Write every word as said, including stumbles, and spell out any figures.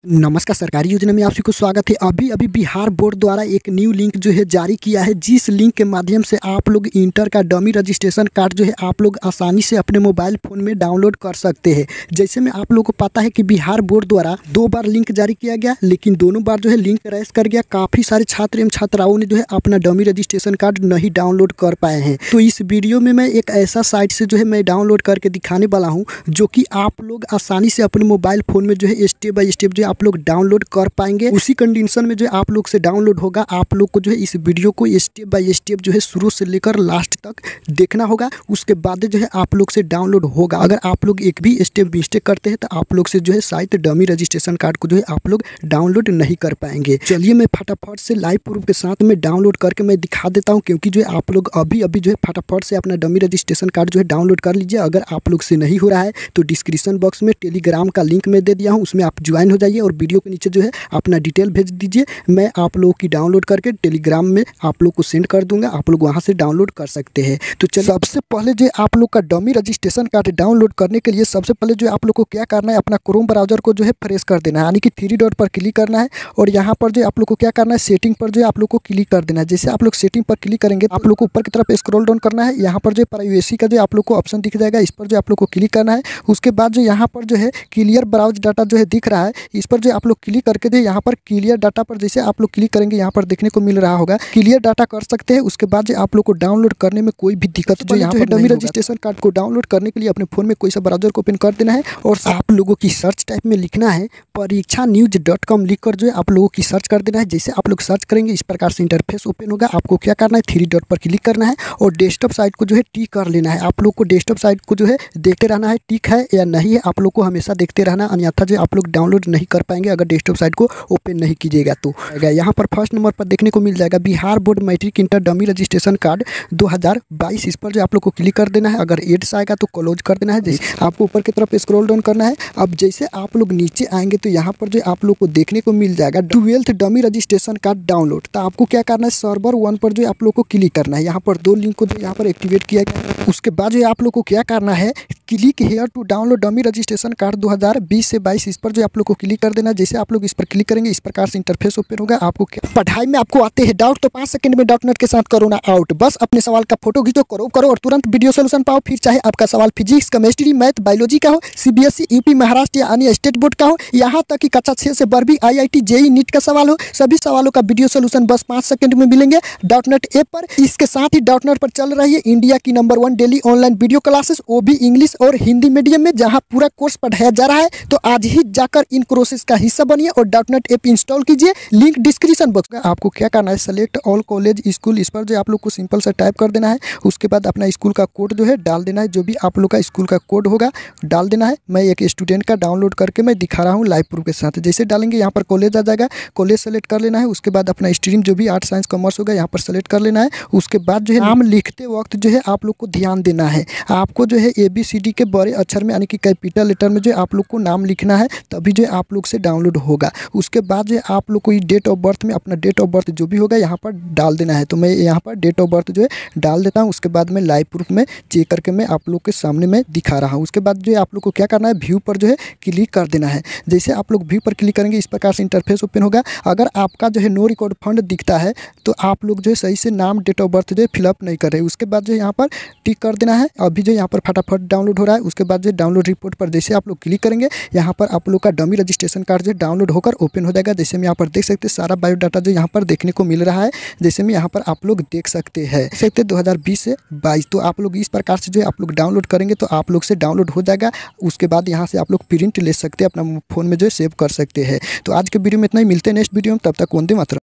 नमस्कार। सरकारी योजना में आप सभी को स्वागत है। अभी अभी बिहार बोर्ड द्वारा एक न्यू लिंक जो है जारी किया है, जिस लिंक के माध्यम से आप लोग इंटर का डमी रजिस्ट्रेशन कार्ड जो है आप लोग आसानी से अपने मोबाइल फ़ोन में डाउनलोड कर सकते हैं। जैसे में आप लोगों को पता है कि बिहार बोर्ड द्वारा दो बार लिंक जारी किया गया, लेकिन दोनों बार जो है लिंक क्रैश कर गया। काफ़ी सारे छात्र एवं छात्राओं ने जो है अपना डमी रजिस्ट्रेशन कार्ड नहीं डाउनलोड कर पाए हैं। तो इस वीडियो में मैं एक ऐसा साइट से जो है मैं डाउनलोड करके दिखाने वाला हूँ, जो कि आप लोग आसानी से अपने मोबाइल फ़ोन में जो है स्टेप बाय स्टेप जो आप लोग डाउनलोड कर पाएंगे। उसी कंडीशन में जो आप लोग से डाउनलोड होगा, आप लोग को जो है इस वीडियो को स्टेप बाय स्टेप जो है शुरू से लेकर लास्ट तक देखना होगा। उसके बाद जो है आप लोग से डाउनलोड होगा। अगर आप लोग एक भी स्टेप मिस्टेक करते हैं तो आप लोग से जो है शायद डमी रजिस्ट्रेशन कार्ड को जो है आप लोग डाउनलोड नहीं कर पाएंगे। चलिए मैं फटाफट से लाइव प्रूफ के साथ में डाउनलोड करके मैं दिखा देता हूँ, क्योंकि जो है आप लोग अभी अभी जो है फटाफट से अपना डमी रजिस्ट्रेशन कार्ड जो है डाउनलोड कर लीजिए। अगर आप लोग से नहीं हो रहा है तो डिस्क्रिप्शन बॉक्स में टेलीग्राम का लिंक मैं दे दिया हूँ, उसमें आप ज्वाइन हो जाइए और वीडियो के नीचे जो है अपना डिटेल भेज दीजिए। मैं आप लोगों की डाउनलोड करके टेलीग्राम में आप लोग को सेंड कर दूंगा, आप लोग वहां से डाउनलोड कर सकते हैं। तो चलिए, सबसे पहले जो आप लोग का डमी रजिस्ट्रेशन कार्ड डाउनलोड करने के लिए सबसे पहले जो आप लोग को क्या करना है, अपना क्रोम ब्राउजर को जो है फ्रेश कर देना है, यानी कि थ्री डॉट पर क्लिक करना है और यहाँ पर जो आप लोग को क्या करना है, सेटिंग पर जो आप लोग को क्लिक कर देना है। जैसे आप लोग सेटिंग पर क्लिक करेंगे आप लोग को ऊपर की तरफ स्क्रॉल डाउन करना है। यहाँ पर जो प्राइवेसी का जो आप लोग को ऑप्शन दिख जाएगा, इस पर जो आप लोग को क्लिक करना है। उसके बाद जो यहाँ पर जो है क्लियर ब्राउज डाटा जो है दिख रहा है, इस पर जो आप लोग क्लिक करके जो यहाँ पर क्लियर डाटा पर जैसे आप लोग क्लिक करेंगे यहाँ पर देखने को मिल रहा होगा क्लियर डाटा कर सकते हैं। उसके बाद जो आप लोग को डाउनलोड करने में कोई भी दिक्कत जो यहाँ पर डमी रजिस्ट्रेशन कार्ड को डाउनलोड करने के लिए अपने फोन में कोई सा ब्राउजर को ओपन कर देना है और आप लोगों की सर्च टाइप में लिखना है परीक्षा न्यूज डॉट कॉम लिख कर जो है आप लोगों की सर्च कर देना है। जैसे आप लोग सर्च करेंगे इस प्रकार से इंटरफेस ओपन होगा। आपको क्या करना है, थ्री डॉट पर क्लिक करना है और डेस्कटॉप साइट को जो है टिक कर लेना है। आप लोग को डेस्कटॉप साइट को जो है देखते रहना है टिक है या नहीं है, आप लोग को हमेशा देखते रहना, अन्यथा जो आप लोग डाउनलोड नहीं कर पाएंगे अगर डेस्कटॉप साइट को ओपन नहीं कीजिएगा। तो यहाँ पर फर्स्ट नंबर पर देखने को मिल जाएगा Bihar board matric inter dummy registration card दो हज़ार बाईस। इस पर जो आप लोग को क्लिक कर देना है। अगर एड्स आएगा तो क्लोज कर देना है। जैसे आपको ऊपर की तरफ स्क्रॉल डाउन करना है। अब जैसे आप लोग नीचे आएंगे तो यहाँ पर जो आप लोग को देखने को मिल जाएगा twelfth dummy registration card download. तो आपको क्या करना है, सर्वर वन पर जो आप लोग को क्लिक करना है। यहाँ पर दो लिंक को जो यहाँ पर एक्टिवेट किया गया। उसके बाद जो आप लोग को क्या करना है, click here to download dummy registration card दो हज़ार बीस से बाईस, इस पर जो आप लोग को क्लिक कर देना है। जैसे आप लोग इस पर क्लिक करेंगे इस प्रकार से इंटरफेस ओपन होगा। आपको पढ़ाई में आपको आते हैं डाउट तो पाँच सेकंड में डॉट नेट के साथ करो ना आउट। बस अपने सवाल का फोटो खींचो, करो करो और तुरंत वीडियो सोल्यूशन पाओ। फिर चाहे आपका सवाल फिजिक्स, केमिस्ट्री, मैथ, बायोलॉजी का हो, सीबीएसई, यूपी, महाराष्ट्र या अन्य स्टेट बोर्ड का हो, यहाँ तक कि कक्षा छह से बारहवीं, आईआईटी, जेई, नीट का सवाल हो, सभी सवालों का वीडियो सोल्यूशन बस पाँच सेकंड में मिलेंगे डॉट नेट ऐप पर। इसके साथ ही डॉट नेट पर चल रही है इंडिया की number one daily online video classes, वो भी इंग्लिश और हिंदी मीडियम में, जहाँ पूरा कोर्स पढ़ाया जा रहा है। तो आज ही जाकर इन कोर्सेज का हिस्सा बनिए और डॉट नेट ऐप इंस्टॉल कीजिए। लिंक डिस्क्रिप्शन बॉक्स में। आपको क्या करना है, सेलेक्ट ऑल कॉलेज स्कूल, इस पर जो आप लोग को सिंपल से टाइप कर देना है। उसके बाद अपना स्कूल का कोड जो है डाल देना है, जो भी आप लोग का स्कूल का कोड होगा डाल देना है। मैं एक स्टूडेंट का डाउनलोड करके मैं दिखा रहा हूँ लाइव प्रूफ के साथ। जैसे डालेंगे यहाँ पर कॉलेज आ जाएगा, कॉलेज सेलेक्ट कर लेना है। उसके बाद अपना स्ट्रीम जो भी आर्ट साइंस कॉमर्स होगा यहाँ पर सेलेक्ट कर लेना है। उसके बाद जो है नाम लिखते वक्त जो है आप लोग को ध्यान देना है, आपको जो है ए बी सी डी के बड़े अक्षर में यानी कि कैपिटल लेटर में जो आप लोग को नाम लिखना है, तभी जो आप लोग से डाउनलोड होगा। उसके बाद जो आप लोग को डेट ऑफ बर्थ में अपना डेट ऑफ बर्थ जो भी होगा यहाँ पर डाल देना है। तो मैं यहाँ पर डेट ऑफ बर्थ जो है डाल देता हूँ। उसके बाद मैं लाइव प्रूफ में चेक करके मैं आप लोग के सामने में दिखा रहा हूँ। उसके बाद जो है आप लोग को क्या करना है, व्यू पर जो है क्लिक कर देना है। जैसे आप लोग व्यू पर क्लिक करेंगे इस प्रकार से इंटरफेस ओपन होगा। अगर आपका जो है नो रिकॉर्ड फंड दिखता है तो आप लोग जो है सही से नाम, डेट ऑफ बर्थ जो है फिलअप नहीं कर रहे। उसके बाद जो यहाँ पर टिक कर देना है। अभी जो यहाँ पर फटाफट डाउनलोड हो रहा है। उसके बाद जो डाउनलोड रिपोर्ट पर जैसे आप लोग क्लिक करेंगे यहाँ पर आप लोग का डमी रजिस्ट्रेशन कार्ड जो डाउनलोड होकर ओपन हो जाएगा। जैसे मैं यहाँ पर देख सकते हैं सारा बायोडाटा जो यहाँ पर देखने को मिल रहा है। जैसे में यहाँ पर आप लोग देख सकते हैं सकते दो हज़ार बीस से बाईस। तो आप लोग इस प्रकार से जो है आप लोग डाउनलोड करेंगे तो आप लोग से डाउनलोड हो जाएगा। उसके बाद यहाँ से आप लोग प्रिंट ले सकते हैं, अपना फ़ोन में जो है सेव कर सकते हैं। तो आज के वीडियो में इतना ही, मिलते हैं नेक्स्ट वीडियो में, तब तक वंदे मातरम।